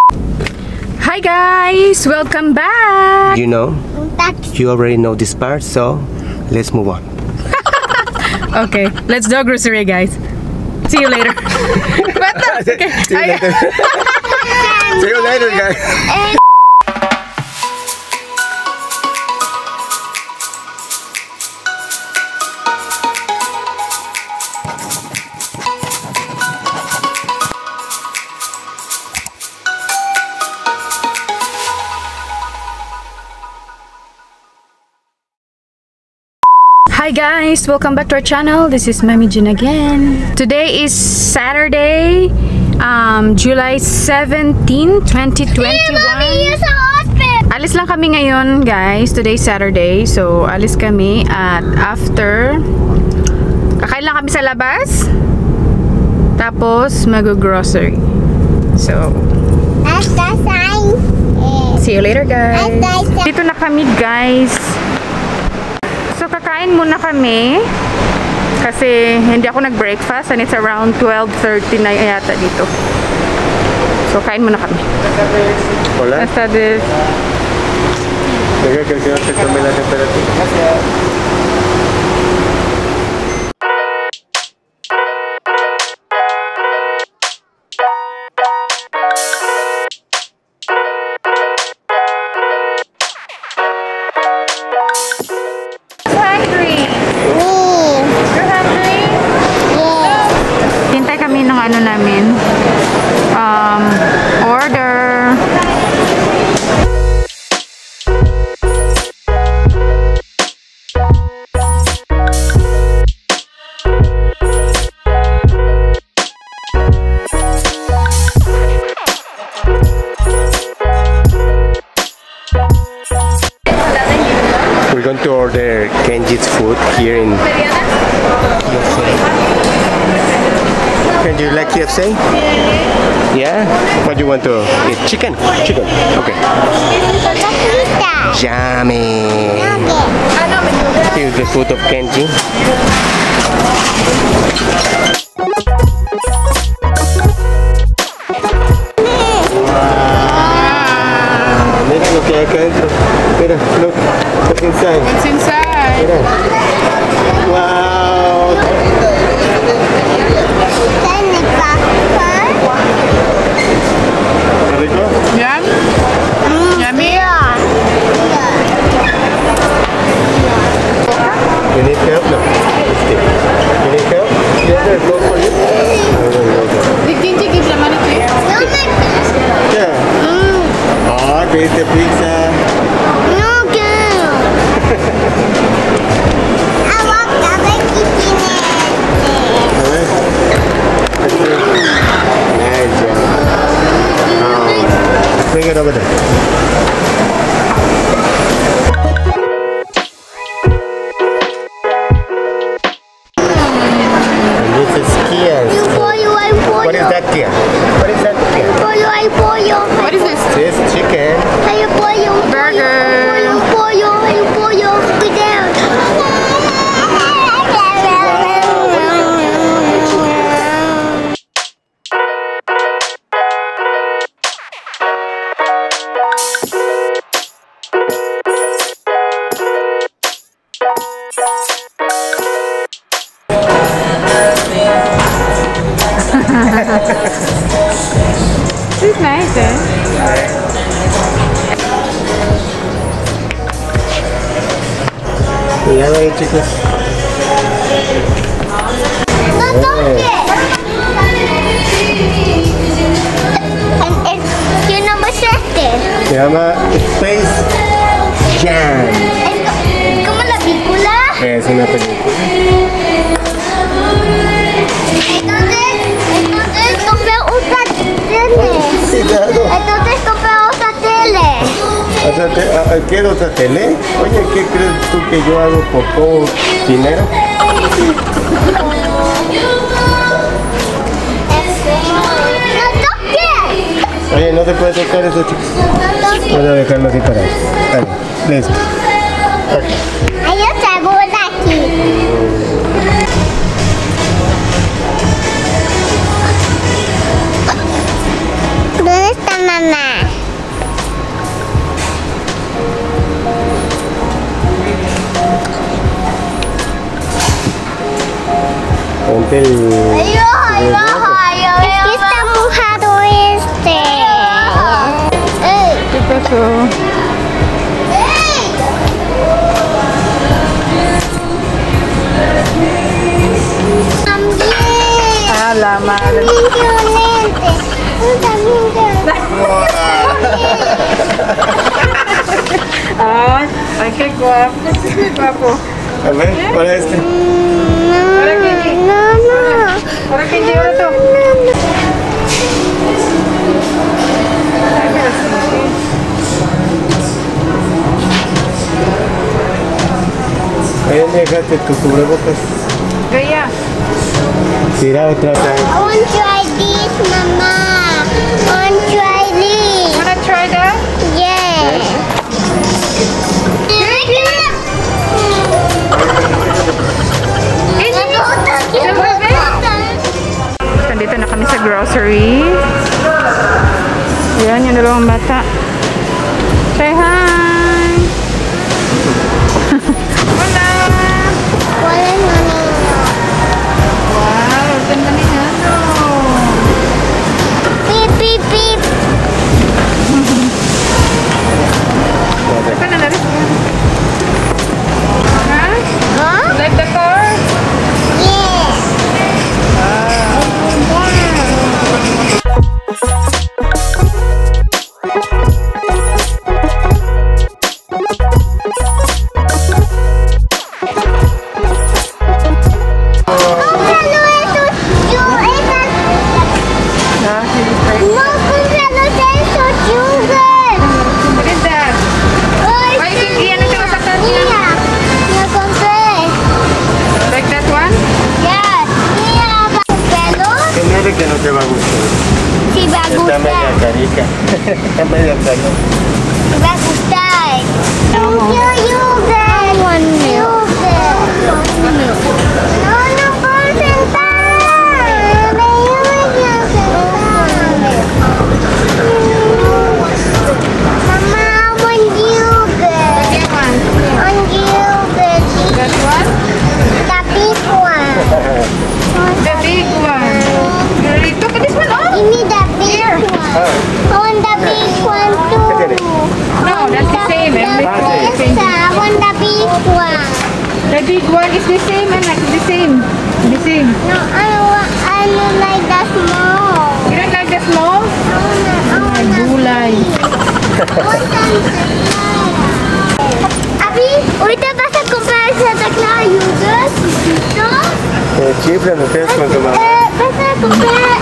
Hi guys! Welcome back! You already know this part, so let's move on. Okay, let's do a grocery, guys. See you later. Okay. See you later. See you later, guys. Hi guys, welcome back to our channel. This is Mami Jin again. Today is Saturday, July 17, 2021. Alis lang kami ngayon guys. Today is Saturday, so alis kami at after kakain lang kami sa labas. Tapos mag-grocery. So see you later guys. Dito na kami guys. So kakain muna kami kasi hindi ako nag-breakfast and it's around 12:30 na yata dito. So kain muna kami. Hola. Hasta de... Deja que el señor te tome la temperatura. Gracias. Order. We're going to order Kenji's food here in Kenji, you like KFC? Yeah? What do you want to eat? Chicken? Chicken. Okay. Yummy. Here's the food of Kenji. Wow. Mira lo que hay acá adentro. Mira, look. What's inside? What's inside? Mira. Wow. Rico? Yum? Yummy? You need help? No. You need help? Yes, there's go for you. Did Kenji give the money to you? Yeah. Oh, taste the pizza. Bring it over there. And this is Kia's. What is that, Kia? What is that, Kia? What is this? This chicken. Burger. This is nice, eh? Cuidado ahí, chicos. ¿Qué nombre es este? Se llama Space Jam. ¿Es como la película? Es una película. Entonces compré otra tele. Cuidado. Entonces compré otra tele. ¿Quieres otra tele? Oye, ¿qué crees tú que yo hago por todo dinero? Oye, no se puede tocar eso, chicos. Voy a dejarlo así para ahí. Listo. Okay. Hay otra bola aquí. ¿Dónde están mamá. Ponte el... Es que está mojado este. ¿Qué pasó? También. Ah, la madre. También violente. También violente. Ay, qué guapo, qué guapo. A ver, para este. Ahora, Kenji. No. Ahora, Kenji, ahora tú. Ay, pero sí. Ahí dejaste tu cubrebocas. Gaya. Tira otra vez. I want to try this, Mama. I want to try this. Wanna try that? Yeah. Nandito na kami sa grocery. Ayan, yung dalawang bata. Say hi! Hola! Wala na ninyo. Wow, ganda ni Nano. Beep, beep, beep. Saan na narin? Ha? Huh? Like the car? Yeah. What is that? Ay, iyan ang tinasaktan niya. Like that one? Que mire que no te va a gustar. Sí, va a Está gustar. media carica. Está media carica. Va a gustar. Yo yogurt. I want yogurt. No, no puedo sentar. Me ayuda a sentar. Mamá, I want yogurt. That one? I want yogurt. That one? The big one. The big one. Really? Look at this one. Oh! Give me the big one. I want the big one too. No, that's the same. I want the big one. The big one is the same, anak. The same. The same. No, I don't like the small. You don't like the small? Ay, gulay. Abi, ahorita vas a comprar Santa Clara yogurt, ¿no? Chiflan ustedes con tu mamá. Vas a comprar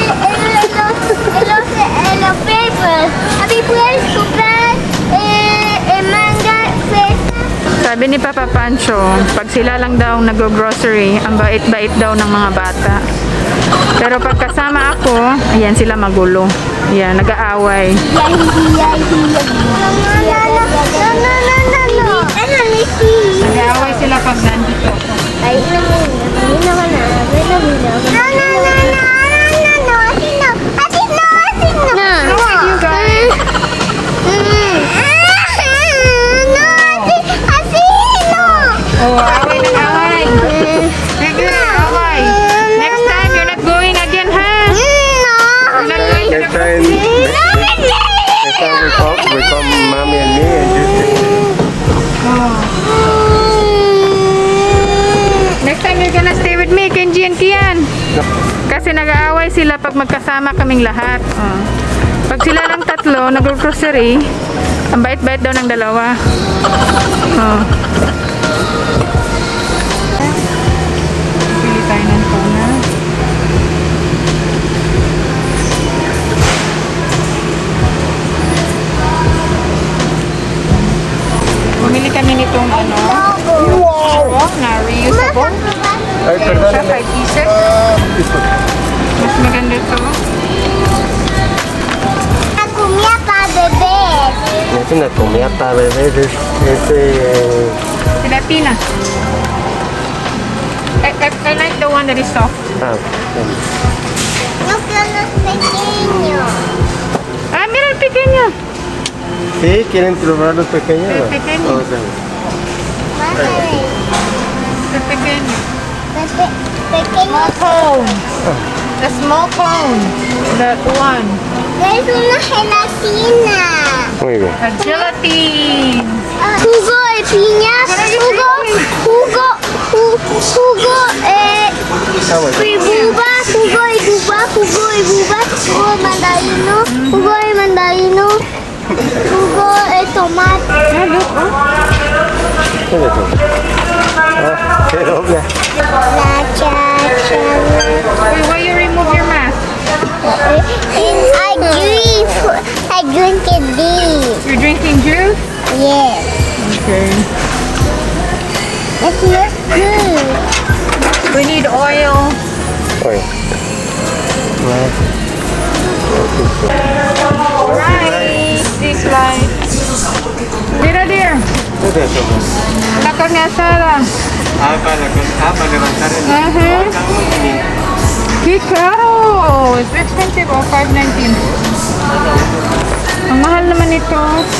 los papers. Abi, puedes comprar manga, fresa. Sabi ni Papa Pancho, pag sila lang daw nag-grocery, ang bait-bait daw ng mga bata. Pero pag kasama ako, ayan sila magulo. Ayan, nag-aaway. Nag-aaway sila pag nandito. No, you guys. Oh, away ng away. Away. Next time, you're not going again, ha? You're not going to Next time we come mommy and me and Next time, you're gonna stay with me, Kenji and Kian. Kasi nag-aaway sila pag magkasama kaming lahat. Oh. Pag sila lang tatlo, nag-grocery, ang bait-bait daw ng dalawa. Oh. Pili tayo ng tuna. Bumili kami nitong ano, na reusable. Ay, Siya, perdóname. 5 pieces. Mas maganda ito. Comida para bebés. Es una comida para bebés. Gelatina. I like the one that is soft. No quiero los pequeños. Ah, mira Sí, ¿quieren probar los pequeños? El pequeño. Vamos a ver. El pequeño. Pequeño. Cone. The small cone. That one. Es una gelatina. Muy bien. A gelatin. Jugo de piña. Jugo de buba. Jugo de mandarino. Jugo de mandarino. Jugo de tomate. Yeah, look. Oh. ¿Qué es eso? Ah, qué doble. La chacha. Wait, why you remove your mask? I drink it deep. You're drinking juice? Yes. Okay. It smells good. We need oil. Oye. Rice. This light. Mira, dear. ¿Qué es eso? La carne asada. Para levantar el... Ajá. ¡Qué caro! It's expensive. Oh, $5.19. Ang mahal naman ito.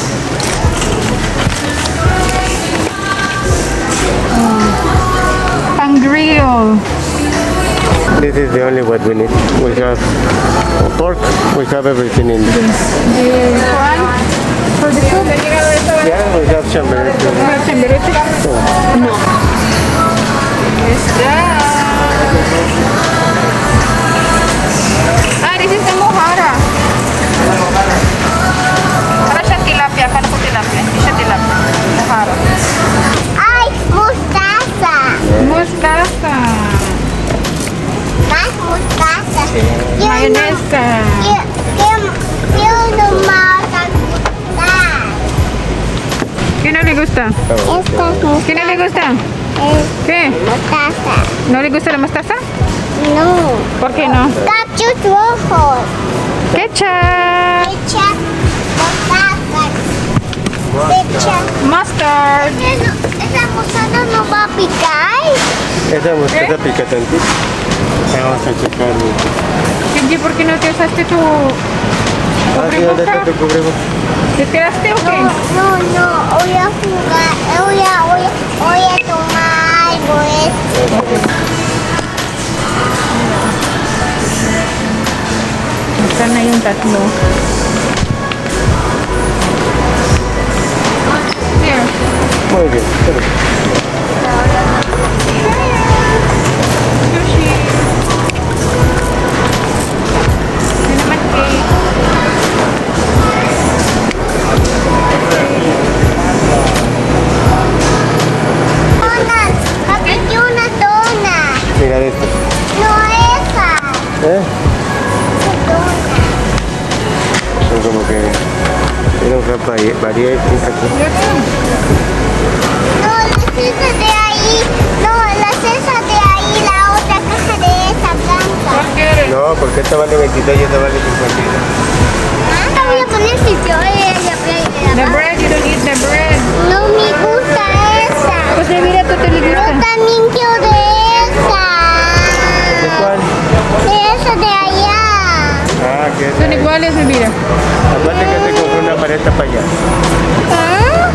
Pang-grill. This is the only what we need. We have pork, we have everything in there. The one for the soup. Yeah, we have chamberete. Chamberete? No. Yes, this is the mohara. Para siya tilapia. Paano ko tilapia? Hindi siya tilapia. Mohara. Ay, mostaza. Mostaza. Más mostaza. Mayonesa. Quiero nomás gustar. ¿Qué no le gusta? Esta es ¿Qué no le gusta? ¿Qué? mostaza. ¿No le gusta la mostaza? No. ¿Por qué no? Cachos rojos. Ketchup. Ketchup. Mostaza. Ketchup. Mustard. ¿Esa mostaza no va a picar? Esa mostaza pica tantito. Vamos a checar. Kenji, ¿por qué no te usaste tu Ah, sí, ¿dónde está tu cubrebocas? ¿Te quedaste o qué? No, voy a jugar, voy a tomar algo Están ahí un tatlo. Here. Muy bien. Sushi. Cinnamon cake. Donut, papi, una donut. Mira esto. No esa. Son como que tiene un rap variedad aquí. No, la cesa de ahí. No, la cesa de ahí, la otra caja de esa blanca. ¿Por qué? No, porque esta vale 22 y esta vale 52. Ah, voy a poner sitio. The bread, you don't eat the bread. No me gusta esa. Pues mira, tú te le Yo gusta. también quiero de esa. ¿De cuál? De esa de allá. Ah, que es. Son iguales, mi vida. Aparte que te compré una paleta para allá. ¿Ah?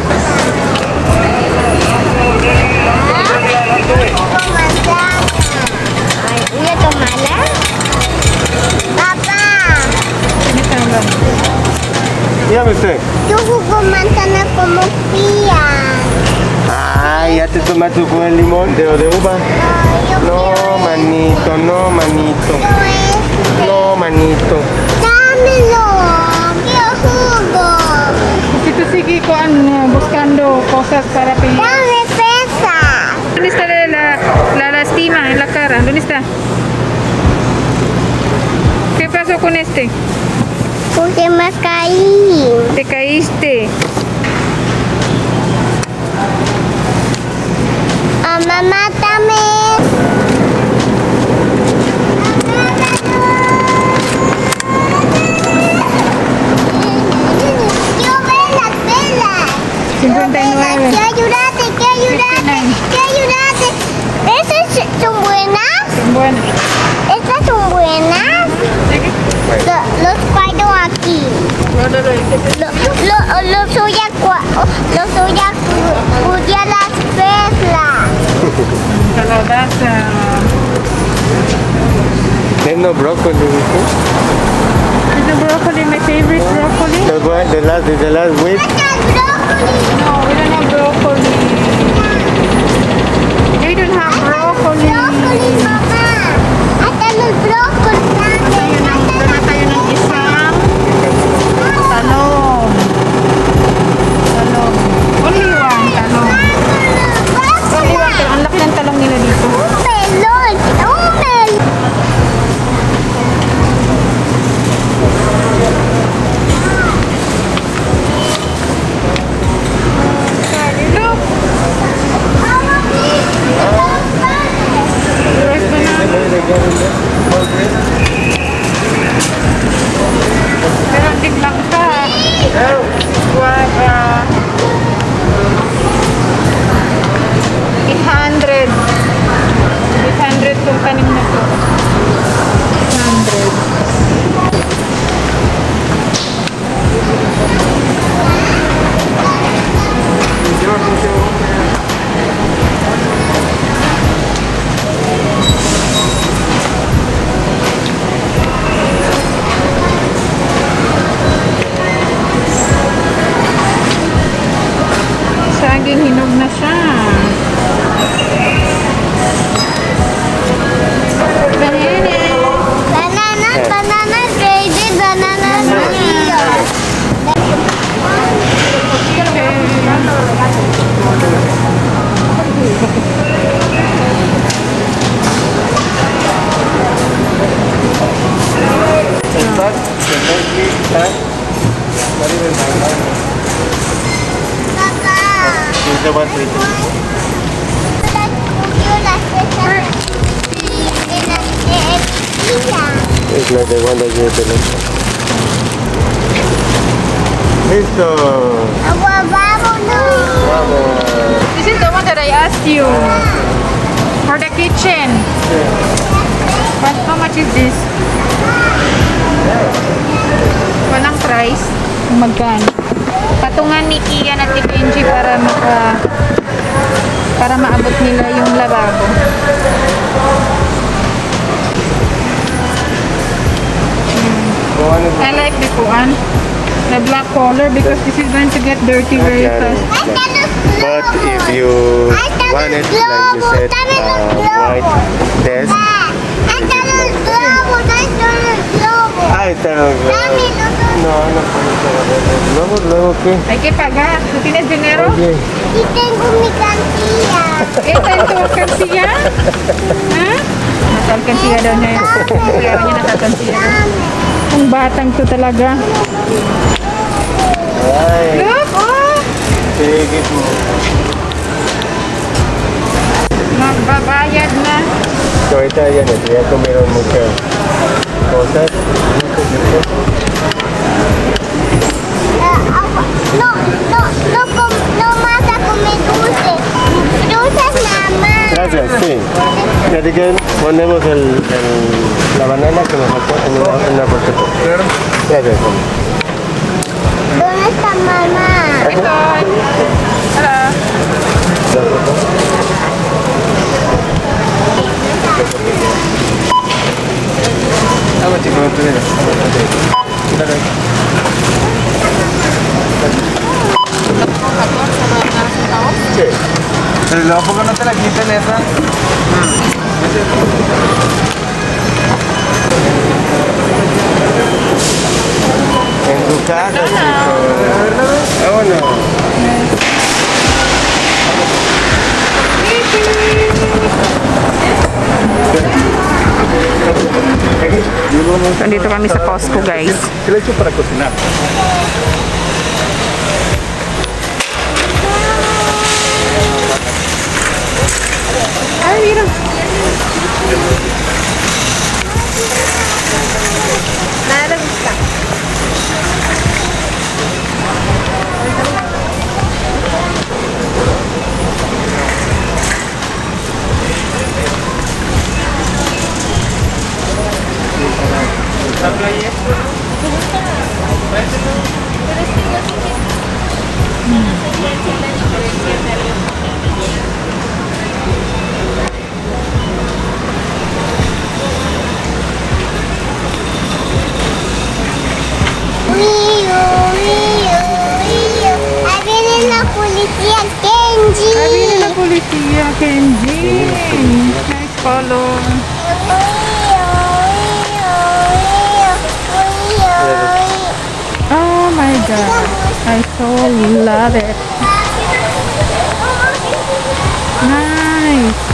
Con manzana. Ay, voy a tomarla. Papá, ¿Quién está hablando? Dígame usted. yo jugo manzana como fría. Ay, ya te tomaste tu jugo de limón, de uva. No, manito, no, manito. No, manito. Dámelo. Quiero jugo. Si tú sigues buscando cosas para pedir. Dame pesa. ¿Dónde está la lastima en la cara? ¿Dónde está? ¿Qué pasó con este? Porque me caí. Te caíste. Mamá, mátame. Yo velas. 59. Que ayudarte. ¿Esas son buenas? Bueno. ¿Estas son buenas? Los guardo aquí. Lo suya cuya las perlas. Kalabasa. There's no broccoli with it. Is the broccoli my favorite broccoli? The last week. No, we don't have broccoli. They don't have broccoli. Broccoli, mama. Hasta los brócolis. Dala tayo ng isang talong. Talong. Only one talong. Only one talong. Ang laki ng talong nila dito. Un melón. Un melón. Look! Rice banana. Pero hindi lang ka. Guava. 800. 800 tong tanim na to. 800. Saging hinog na siya. Banana baby, banana Maria. It's like the one that you did. Listo. Vamos. This is the one that I asked you for the kitchen. But how much is this? Walang price. Kung magkano? Patungan ni Kian at ni Benji para maabot nila yung lababo. I like the kuan, the black color, because this is going to get dirty very fast. But if you want it, like you said, white test. Ay, pero no puedo. Luego, ¿qué? Hay que pagar. ¿Tú tienes dinero? Oye, Y tengo mi cantilla. ¿Esta es tu alcancía? ¿Ha? Nasa alkansya daw niya. Kaya niya nasa alkansya. Ang batang to talaga. ay, Look! Oh! sige po. Magbabayad na. So, ahorita ya comieron muchas cosas. No más a comer dulce. Dulces, mamá. Gracias, sí. Ya de que ponemos la banana que nos sacó en la bolsita. Gracias. ¿Dónde está mamá? Ito. Hello. Vamos chicos, no te veas. Sí. Pero luego, ¿por qué no te la quiten esa? En tu casa, chicos. Vámonos. Nandito kami sa Costco, guys. ¿Qué le he hecho para cocinar? Ay, mira. Nada gusta. ¿La playa? Policia, Kenji. Nice color. Oh my god. I so love it. Nice.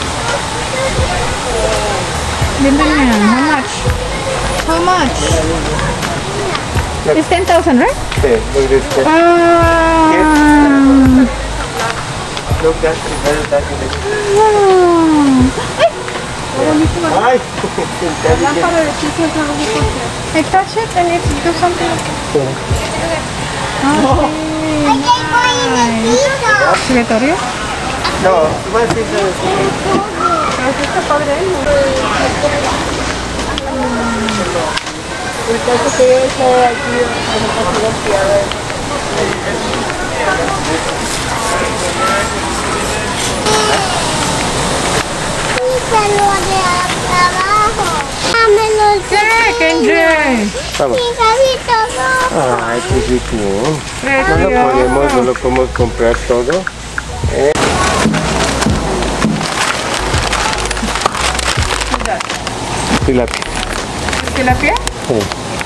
Ganda niyan. How much? How much? It's 10,000, right? Okay, look this. Look that. Ay! I touch it and it do something. Secretario? No, más eso. Está padre. El caso que yo estaba aquí en el pasillo. Kenji. Vamos. Ay, qué rico. No lo podemos comprar todo. Tilapia. ¿Tilapia? Sí.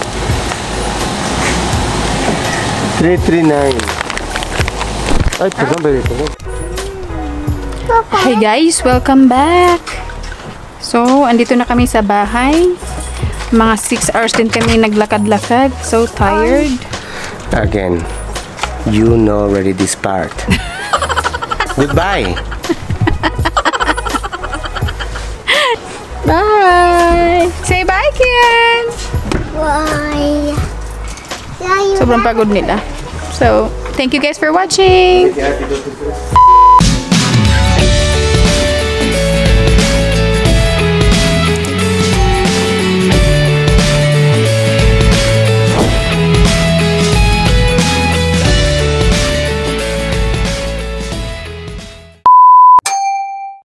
339. Ay, perdón, bebé, perdón. Hey guys, welcome back. So, andito na kami sa bahay. Mga 6 hours din kami naglakad-lakad. So tired. Again, you know already this part. Goodbye. Bye! Say bye, kids! Bye. Sobrang pagod nila. So, thank you guys for watching! Ya,